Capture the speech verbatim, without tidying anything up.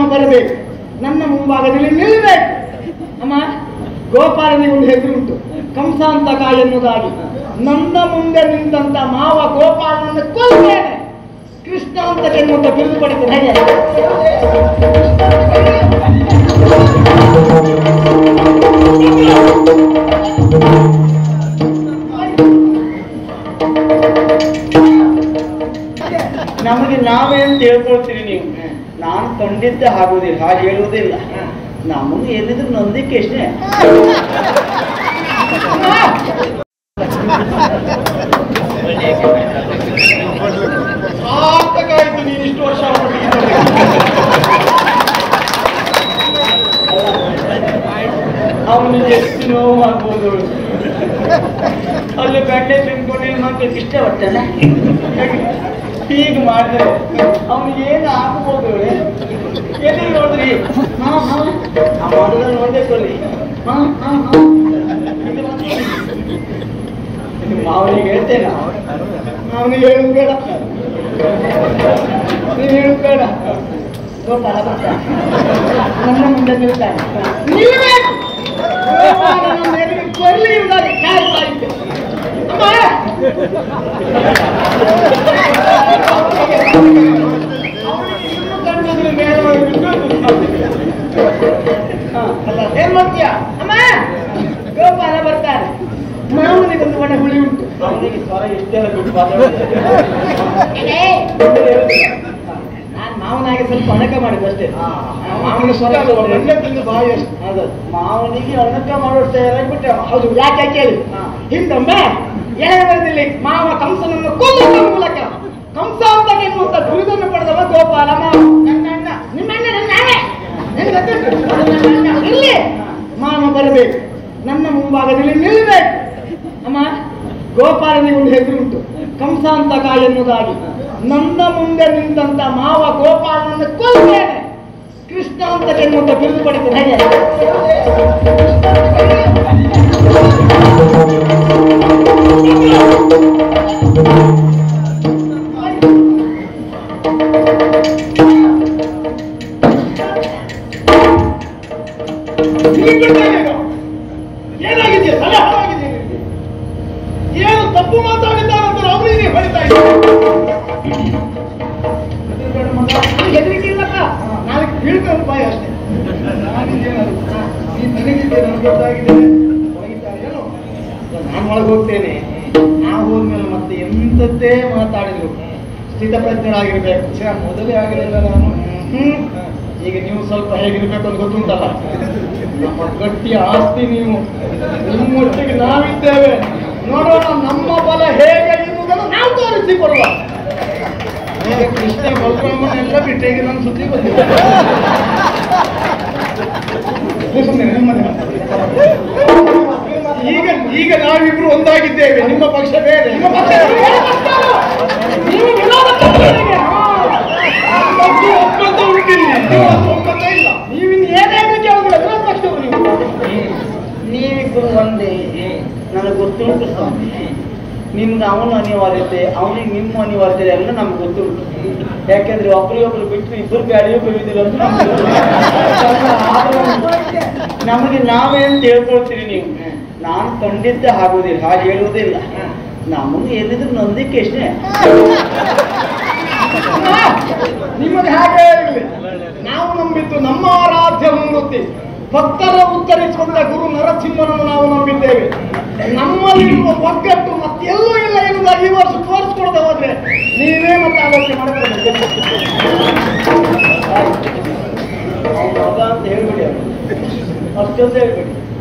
ಬರಬೇಕು, ನನ್ನ ಮುಂಭಾಗದಲ್ಲಿ ನಿಲ್ಲಬೇಕು. ಅಮ್ಮ, ಗೋಪಾಲನಿಗೆ ಒಂದು ಹೆಸರುಂಟು, ಕಂಸಾಂತಕ ಎನ್ನುವುದಾಗಿ. ನನ್ನ ಮುಂದೆ ನಿಂತ ಮಾವ ಗೋಪಾಲನನ್ನು ಕೊಲ್ಲೇನೆ, ಕೃಷ್ಣ ಅಂತ ಎನ್ನುವಂತ ಬಿರುದು ಪಡಿತೇನೆ. ಹೇಗೆ ನಮಗೆ ನಾವೇ ಅಂತ ಹೇಳ್ಕೊಳ್ತೀರಿ ನೀವು. ನಾನು ಖಂಡಿತ ಆಗುವುದಿಲ್ಲ, ಹಾಗೆ ಹೇಳುವುದಿಲ್ಲ. ನಮಗೆ ಎಲ್ಲಿದ್ರು ನಂದಿಕೆ ಅಷ್ಟೇ. ಸಾಕಾಯ್ತು ನೀನು ಇಷ್ಟು ವರ್ಷ ಅವನಿಗೆ ಎಷ್ಟು ನೋವು ಆಗ್ಬೋದು. ಅಲ್ಲಿ ಬೆಣ್ಣೆ ತಿನ್ಕೊಂಡು ಮಾಡ್ಲಿಕ್ಕೆ ಇಷ್ಟ ಬರ್ತಲ್ಲ. ಹೀಗೆ ಮಾಡಿದ್ರೆ ಅವನಿಗೆ ಏನು ಆಗ್ಬೋದು? ಎಲ್ಲಿ ನೋಡ್ರಿ, ಹಾ ಹಾ ಆ ಮೊದಲು ನೋಡ್ಬೇಕಲ್ಲಿ. ಹಾ ಹಾ ಹಾ ಮಾವನಿಗೆ ಹೇಳ್ತೇನೆ, ಅವನಿಗೆ ಹೇಳುದು ಬೇಡ, ನೀನು ಹೇಳುದು ಬೇಡ. ಗೋಪಾಲ ಬರ್ತಾನೆ, ನನ್ನ ಮುಂದೆ ನಿಲ್ತಾನೆ. ನಿಲ್ಬೇಕು, ಕೊಲ್ಲಿ ಇರುವಾಗ ಕಾಯ್ತಾ ಇದ್ದೆ. ಅಲ್ಲ ಏನ್ ಮಾಡ್ತೀಯ? ಅಮ್ಮ, ಗೋಪಾಲ ಬರ್ತಾರೆ. ಮಾವನಿಗೊಂದು ಒಣ ಹುಳಿ ಉಂಟು. ಅವನಿಗೆ ಸ್ವರ ಇಷ್ಟೆಲ್ಲ ಬಿಟ್ಟು ನಾನು ಮಾವನಾಗಿ ಸ್ವಲ್ಪ ಅಣಕ ಮಾಡಿದ್ದು ಅಷ್ಟೇ. ಮಾವನ ಸ್ವರ ಒಳ್ಳೆ ತಿಂದು ಬಾಯಿ ಅಷ್ಟು. ಹೌದು, ಮಾವನಿಗೆ ಅಣಕ ಮಾಡೋಷ್ಟೇ ಬಿಟ್ಟೆ. ಹೌದು, ಯಾಕೆ ಕೇಳಿ, ಹಿಂದೊಮ್ಮೆ ಎಳೆವರದಲ್ಲಿ ಮಾವ ಕಂಸನನ್ನು ಕೊಲ್ಲುವ ಮೂಲಕ ಕಂಸಾಂತ ಎನ್ನುವಂತ ಬಿರುದನ್ನು ಪಡೆದವ ಗೋಪಾಲ ಮಾವ. ನನ್ನ ಅಣ್ಣ, ನಿಮ್ಮ ಅಣ್ಣ ನನ್ನ ನಾನೇ, ಇಲ್ಲಿ ಮಾವ ಬರಬೇಕು, ನನ್ನ ಮುಂಭಾಗದಲ್ಲಿ ನಿಲ್ಲಬೇಕು. ಅಮ್ಮ, ಗೋಪಾಲನಿಗೆ ಒಂದು ಹೆಸರುಂಟು, ಕಂಸಾಂತಕ ಎನ್ನುವುದಾಗಿ. ನನ್ನ ಮುಂದೆ ನಿಂತ ಮಾವ ಗೋಪಾಲನನ್ನು ಕೊಲ್ಲೇನೆ, ಕೃಷ್ಣ ಅಂತ ಎನ್ನುವಂತ ಬಿರುದು ಪಡಿತೇನೆ. ಹೇಗೆ ಏನಾಗಿದೆ? ತಲೆ ಹಾಳಾಗಿದೆ. ಏನು ತಪ್ಪು ಮಾತಾಡಿದ್ದಾರಂತ ಅವನಿಗೆ ಹೊಡಿತಾ ಇದ್ದಾರೆ. ಹೆದರಿಕೆ ಇಲ್ಲಕ್ಕ, ನಾಳೆ ಬೀಳ್ಕೊಂಡು ಬಾಯಿ ಅಷ್ಟೇ. ನನಗಿದೆ, ನನಗೆ ಗೊತ್ತಾಗಿದೆ. ಹೊಡಿತಾರೇನೋ, ನಾನು ಒಳಗೆ ಹೋಗ್ತೇನೆ. ನಾವು ಹೋದ್ಮೇಲೆ ಮತ್ತೆ ಎಂಥದ್ದೇ ಮಾತಾಡಿದ್ರು ಸ್ಥಿತಪ್ರಜ್ಞರಾಗಿರ್ಬೇಕು. ಮೊದಲೇ ಆಗಲಿಲ್ಲ ನಾನು. ಹ್ಮ್ ಈಗ ನೀವು ಸ್ವಲ್ಪ ಹೇಗಿರ್ಬೇಕು ಅಂತ ಗೊತ್ತುಂಟಲ್ಲ. ನಮ್ಮ ಗಟ್ಟಿ ಆಸ್ತಿ ನೀವು, ನಿಮ್ಮೊಟ್ಟಿಗೆ ನಾವಿದ್ದೇವೆ. ನೋಡೋಣ ನಮ್ಮ ಬಲ ಹೇಗೆ ಇರುವುದನ್ನು ನಾವು ತೋರಿಸಿಕೊಡುವ. ಈಗ ಕೃಷ್ಣ ಬಲರಾಮನೆಲ್ಲ ಬಿಟ್ಟೆಗೆ ನನ್ನ ಸುದ್ದಿ ಬಂದಿದೆ. ಈಗ ಈಗ ನಾವಿಬ್ರು ಒಂದಾಗಿದ್ದೇವೆ. ನಿಮ್ಮ ಪಕ್ಷ ಬೇರೆ, ನಿಮ್ಮ ಪಕ್ಷ ನೀವು ವಿರೋಧ ಪಕ್ಷದವರಿಗೆ. ಒಪ್ಪಂದ ಉಂಟಿಲ್ಲ, ಒಪ್ಪಂದ ಇಲ್ಲ. ನೀವಿನ್ನು ಏನೇನು ಕೇಳಿದ್ರೆ ವಿರೋಧ ಪಕ್ಷದವರು ನೀವು. ನೀವಿಬ್ಬರು ಒಂದೇ, ನನಗೆ ಗೊತ್ತುಂಟು ಸ್ವಾಮಿ. ನಿಮ್ಗೆ ಅವನ ಅನಿವಾರ್ಯತೆ, ಅವನಿಗೆ ನಿಮ್ಮ ಅನಿವಾರ್ಯತೆ ಎಲ್ಲ ನಮ್ಗೆ ಗೊತ್ತುಂಟು. ಯಾಕೆಂದ್ರೆ ಒಬ್ಬರಿಗೊಬ್ರು ಬಿಟ್ಟು ಇಬ್ಬರು ಗಾಡಿಯೂ ಬೆಳೆದಿಲ್ಲ ಅಂತ ನಮಗೆ ನಾವೇ ಅಂತ ಹೇಳ್ಕೊಳ್ತೀರಿ ನೀವು. ನಾನು ಖಂಡಿತ ಆಗುವುದಿಲ್ಲ, ಹಾಗೆ ಹೇಳುವುದಿಲ್ಲ. ನಮಗೆ ಎಲ್ಲಿದ್ರು ನಂದಿಕೆ ಅಷ್ಟೇ. ನಿಮಗೆ ಹಾಗೆ ಇರಲಿ. ನಾವು ನಂಬಿದ್ದು ನಮ್ಮ ಆರಾಧ್ಯ ಮೂರ್ತಿ, ಭಕ್ತರ ಉತ್ತರಿಸಿಕೊಂಡ ಗುರು ನರಸಿಂಹನನ್ನು ನಾವು ನಂಬಿದ್ದೇವೆ. ನಮ್ಮಲ್ಲಿರುವ ಒಗ್ಗಟ್ಟು ಮತ್ತೆಲ್ಲೂ ಇಲ್ಲ ಎನ್ನುವುದಾಗಿ ಈ ವರ್ಷ ತೋರಿಸ್ಕೊಳ್ತಾ ಹೋದ್ರೆ ನೀವೇ ಮತ್ತೆ ಆಲೋಚನೆ ಮಾಡಬೇಕು. ಮಗ ಅಂತ ಹೇಳ್ಬಿಡಿ, ಅವರು ಅಷ್ಟೊಂದು ಹೇಳ್ಬಿಡಿ.